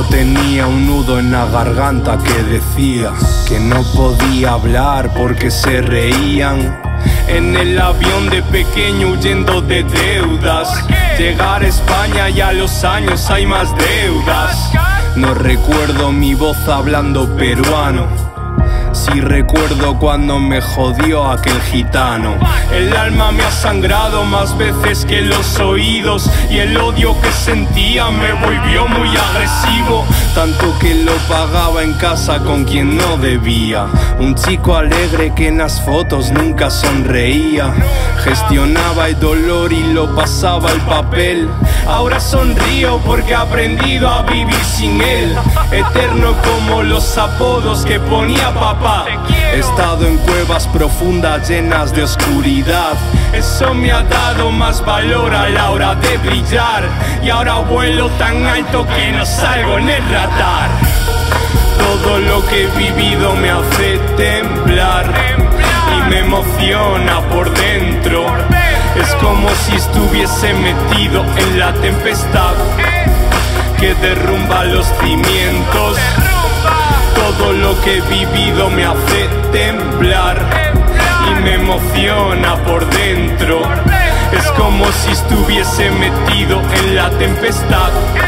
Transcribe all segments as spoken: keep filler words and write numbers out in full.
Yo tenía un nudo en la garganta que decía que no podía hablar porque se reían. En el avión de pequeño huyendo de deudas, llegar a España y a los años hay más deudas. No recuerdo mi voz hablando peruano, sí recuerdo cuando me jodió aquel gitano. El alma me ha sangrado más veces que los oídos, y el odio que sentía me volvió muy agresivo, tanto que lo pagaba en casa con quien no debía. Un chico alegre que en las fotos nunca sonreía, gestionaba el dolor y lo pasaba al papel. Ahora sonrío porque he aprendido a vivir sin él, eterno como los apodos que ponía papá. He estado en cuevas profundas llenas de oscuridad, eso me ha dado más valor a la hora de brillar, y ahora vuelo tan alto que no salgo en el radar. Todo lo que he vivido me hace temblar y me emociona por dentro. Es como si estuviese metido en la tempestad que derrumba los cimientos. Todo lo que he vivido me hace temblar y me emociona por dentro. Es como si estuviese metido en la tempestad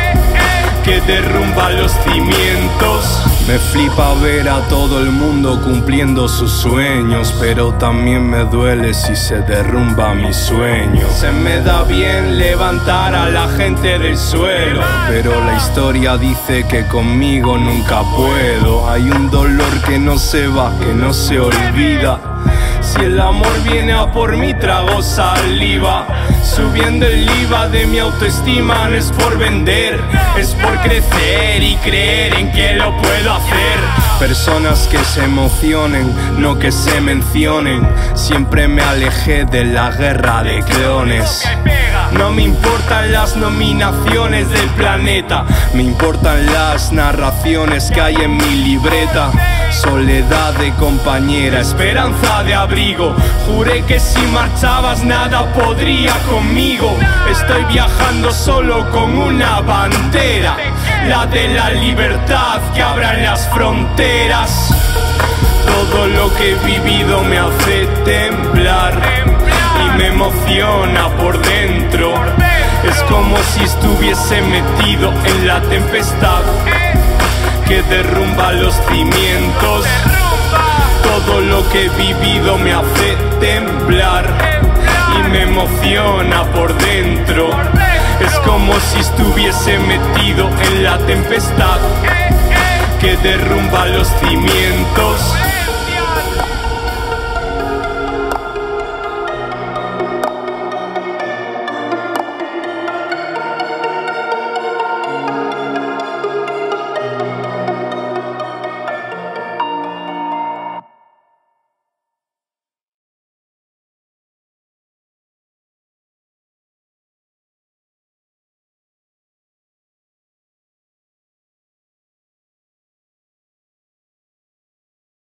que derrumba los cimientos. Me flipa ver a todo el mundo cumpliendo sus sueños, pero también me duele si se derrumba mi sueño. Se me da bien levantar a la gente del suelo, pero la historia dice que conmigo nunca puedo. Hay un dolor que no se va, que no se olvida. Si el amor viene a por mí, trago saliva. Subiendo el I V A de mi autoestima, no es por vender, es por crecer y creer en que lo puedo hacer. Personas que se emocionen, no que se mencionen. Siempre me alejé de la guerra de clones. No me importan las nominaciones del planeta, me importan las narraciones que hay en mi libreta. Soledad de compañera, esperanza de abrigo. Juré que si marchabas nada podría conmigo. Estoy viajando solo con una bandera, la de la libertad, que abran las fronteras. Todo lo que he vivido me hace temblar y me emociona por dentro. Es como si estuviese metido en la tempestad que derrumba los cimientos. Todo lo que he vivido me hace temblar y me emociona por dentro. Es como si estuviese metido en la tempestad que derrumba los cimientos.